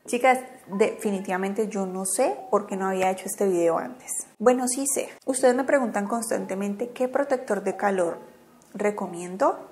Chicas, definitivamente yo no sé por qué no había hecho este video antes. Bueno, sí sé. Ustedes me preguntan constantemente qué protector de calor recomiendo,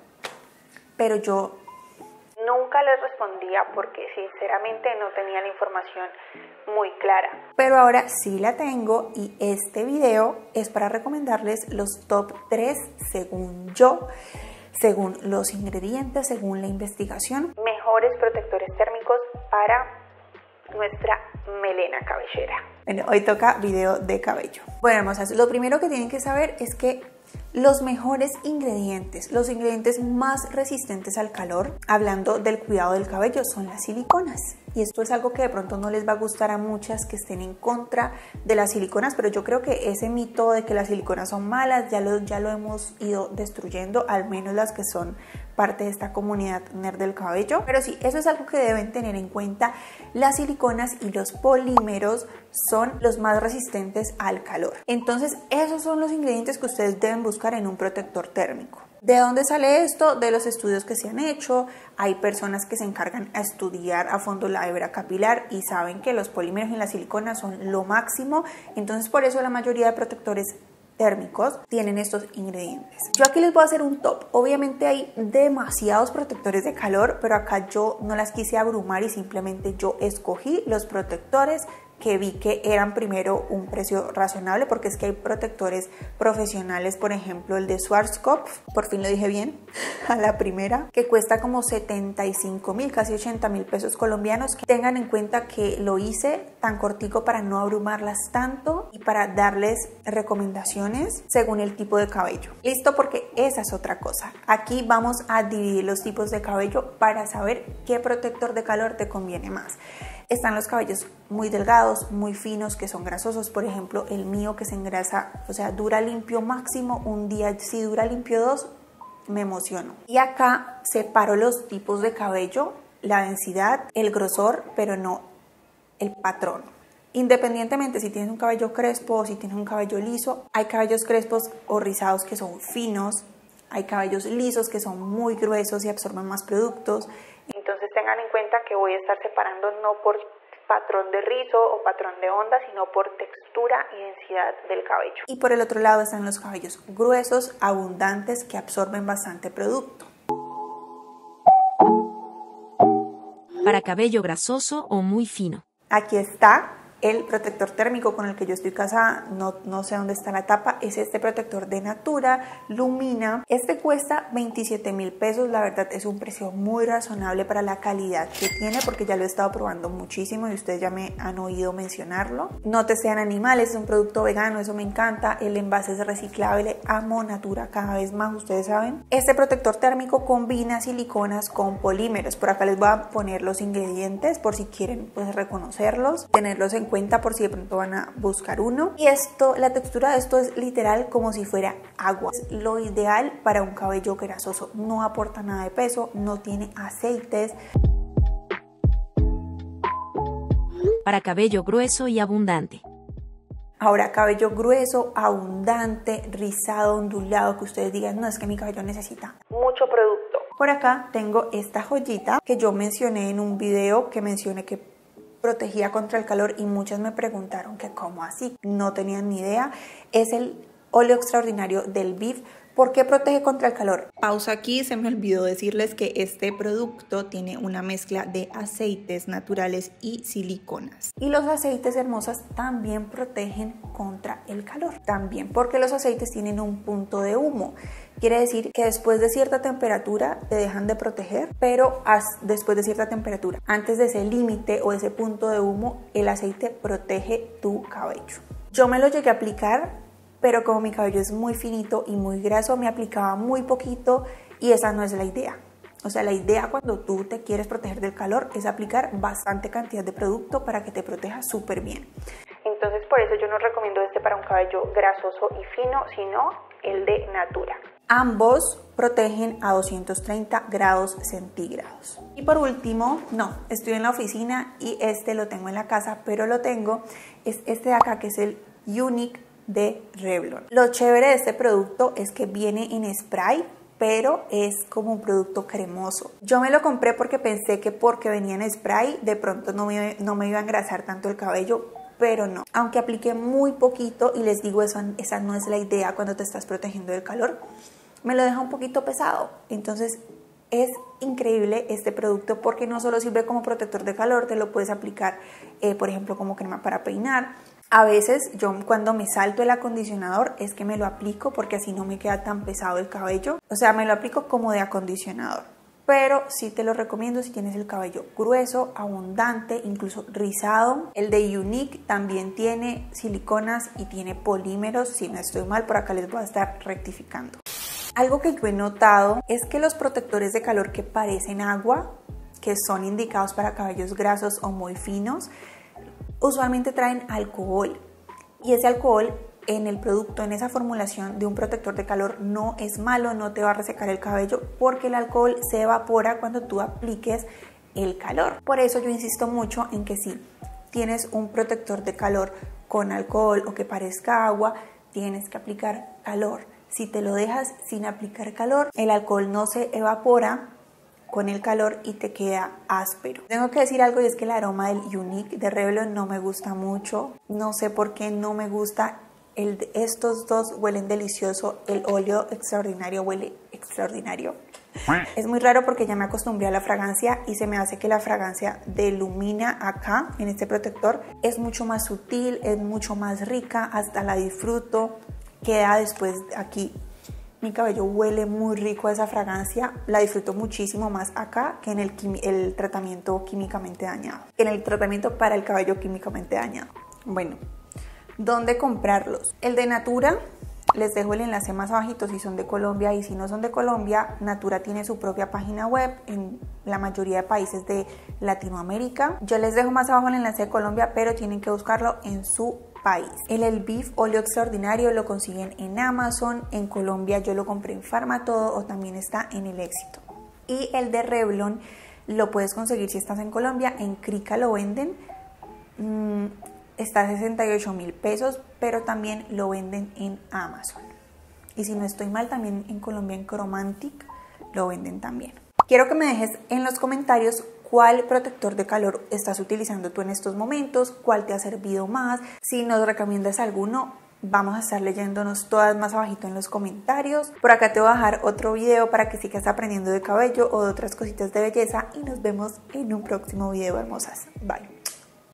pero yo nunca les respondía porque sinceramente no tenía la información muy clara. Pero ahora sí la tengo y este video es para recomendarles los top 3 según yo, según los ingredientes, según la investigación, mejores protectores térmicos para nuestra melena cabellera. Bueno, hoy toca video de cabello. Bueno, hermosas, lo primero que tienen que saber es que los mejores ingredientes, los ingredientes más resistentes al calor, hablando del cuidado del cabello, son las siliconas. Y esto es algo que de pronto no les va a gustar a muchas que estén en contra de las siliconas, pero yo creo que ese mito de que las siliconas son malas ya lo hemos ido destruyendo, al menos las que son parte de esta comunidad nerd del cabello. Pero sí, eso es algo que deben tener en cuenta. Las siliconas y los polímeros son los más resistentes al calor. Entonces, esos son los ingredientes que ustedes deben buscar en un protector térmico. ¿De dónde sale esto? De los estudios que se han hecho. Hay personas que se encargan a estudiar a fondo la hebra capilar y saben que los polímeros y las siliconas son lo máximo. Entonces, por eso la mayoría de protectores térmicos tienen estos ingredientes. Yo aquí les voy a hacer un top. Obviamente hay demasiados protectores de calor, pero acá yo no las quise abrumar y simplemente yo escogí los protectores que vi que eran primero un precio razonable, porque es que hay protectores profesionales, por ejemplo el de Schwarzkopf, por fin lo dije bien, a la primera, que cuesta como 75.000, casi 80.000 pesos colombianos. Que tengan en cuenta que lo hice tan cortico para no abrumarlas tanto y para darles recomendaciones según el tipo de cabello. Listo, porque esa es otra cosa. Aquí vamos a dividir los tipos de cabello para saber qué protector de calor te conviene más. Están los cabellos muy delgados, muy finos, que son grasosos. Por ejemplo, el mío que se engrasa, o sea, dura limpio máximo un día. Si dura limpio 2, me emociono. Y acá separo los tipos de cabello, la densidad, el grosor, pero no el patrón. Independientemente si tienes un cabello crespo o si tienes un cabello liso, hay cabellos crespos o rizados que son finos, hay cabellos lisos que son muy gruesos y absorben más productos. Entonces tengan en cuenta que voy a estar separando no por patrón de rizo o patrón de onda, sino por textura y densidad del cabello. Y por el otro lado están los cabellos gruesos, abundantes, que absorben bastante producto. Para cabello grasoso o muy fino. Aquí está el protector térmico con el que yo estoy casada, no sé dónde está la tapa, es este protector de Natura Lumina. Este cuesta 27.000 pesos, la verdad es un precio muy razonable para la calidad que tiene, porque ya lo he estado probando muchísimo y ustedes ya me han oído mencionarlo. No testean animales, es un producto vegano, eso me encanta, el envase es reciclable, amo Natura cada vez más, ustedes saben. Este protector térmico combina siliconas con polímeros, por acá les voy a poner los ingredientes por si quieren pues reconocerlos, tenerlos en cuenta por si de pronto van a buscar uno. Y esto, la textura de esto es literal como si fuera agua. Es lo ideal para un cabello grasoso, no aporta nada de peso, no tiene aceites. Para cabello grueso y abundante. Ahora, cabello grueso, abundante, rizado, ondulado, que ustedes digan, no, es que mi cabello necesita mucho producto. Por acá tengo esta joyita que yo mencioné en un video, que mencioné que protegía contra el calor y muchas me preguntaron que cómo así, no tenían ni idea. Es el óleo extraordinario del BIF. ¿Por qué protege contra el calor? Pausa aquí, se me olvidó decirles que este producto tiene una mezcla de aceites naturales y siliconas. Y los aceites, hermosas, también protegen contra el calor. También porque los aceites tienen un punto de humo. Quiere decir que después de cierta temperatura te dejan de proteger, pero después de cierta temperatura, antes de ese límite o ese punto de humo, el aceite protege tu cabello. Yo me lo llegué a aplicar, pero como mi cabello es muy finito y muy graso, me aplicaba muy poquito y esa no es la idea. O sea, la idea cuando tú te quieres proteger del calor es aplicar bastante cantidad de producto para que te proteja súper bien. Entonces por eso yo no recomiendo este para un cabello grasoso y fino, sino el de Natura. Ambos protegen a 230 grados centígrados. Y por último, no, estoy en la oficina y este lo tengo en la casa, pero lo tengo, es este de acá que es el Unique de Revlon. Lo chévere de este producto es que viene en spray, pero es como un producto cremoso. Yo me lo compré porque pensé que porque venía en spray de pronto no me iba a engrasar tanto el cabello, pero no. Aunque apliqué muy poquito y les digo, esa no es la idea cuando te estás protegiendo del calor, me lo deja un poquito pesado. Entonces es increíble este producto porque no solo sirve como protector de calor, te lo puedes aplicar, por ejemplo, como crema para peinar. A veces yo cuando me salto el acondicionador es que me lo aplico porque así no me queda tan pesado el cabello. O sea, me lo aplico como de acondicionador. Pero sí te lo recomiendo si tienes el cabello grueso, abundante, incluso rizado. El de Younique también tiene siliconas y tiene polímeros. Si no estoy mal, por acá les voy a estar rectificando. Algo que yo he notado es que los protectores de calor que parecen agua, que son indicados para cabellos grasos o muy finos, usualmente traen alcohol. Y ese alcohol en el producto, en esa formulación de un protector de calor, no es malo, no te va a resecar el cabello porque el alcohol se evapora cuando tú apliques el calor. Por eso yo insisto mucho en que si tienes un protector de calor con alcohol o que parezca agua, tienes que aplicar calor. Si te lo dejas sin aplicar calor, el alcohol no se evapora con el calor y te queda áspero. Tengo que decir algo y es que el aroma del Younique de Revlon no me gusta mucho. No sé por qué no me gusta. Estos dos huelen delicioso. El óleo extraordinario huele extraordinario. Es muy raro porque ya me acostumbré a la fragancia y se me hace que la fragancia de Lumina acá en este protector es mucho más sutil, es mucho más rica, hasta la disfruto. Queda después aquí, mi cabello huele muy rico a esa fragancia, la disfruto muchísimo más acá que en el tratamiento químicamente dañado, en el tratamiento para el cabello químicamente dañado. Bueno, ¿dónde comprarlos? El de Natura, les dejo el enlace más abajito si son de Colombia, y si no son de Colombia, Natura tiene su propia página web en la mayoría de países de Latinoamérica. Yo les dejo más abajo el enlace de Colombia, pero tienen que buscarlo en su país. El Elvive óleo extraordinario lo consiguen en Amazon. En Colombia yo lo compré en Farmatodo o también está en El Éxito. Y el de Revlon lo puedes conseguir si estás en Colombia, en Krika lo venden. Está a 68.000 pesos, pero también lo venden en Amazon. Y si no estoy mal, también en Colombia en Chromantic lo venden también. Quiero que me dejes en los comentarios cuál protector de calor estás utilizando tú en estos momentos, cuál te ha servido más. Si nos recomiendas alguno, vamos a estar leyéndonos todas más abajito en los comentarios. Por acá te voy a dejar otro video para que sigas aprendiendo de cabello o de otras cositas de belleza y nos vemos en un próximo video, hermosas. Bye.